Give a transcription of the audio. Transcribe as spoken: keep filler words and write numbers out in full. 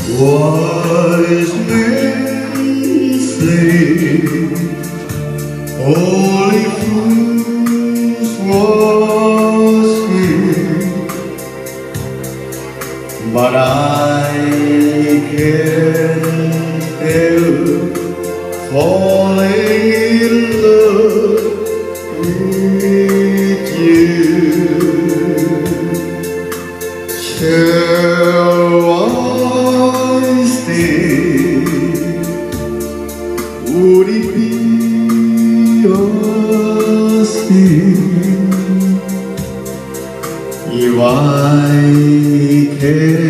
Wise men say only fools was he, but I can't help falling in love with you. Shall I stay? Would it be a sin if I can